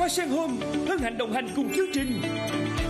Hoa Sen Home hân hạnh đồng hành cùng chương trình.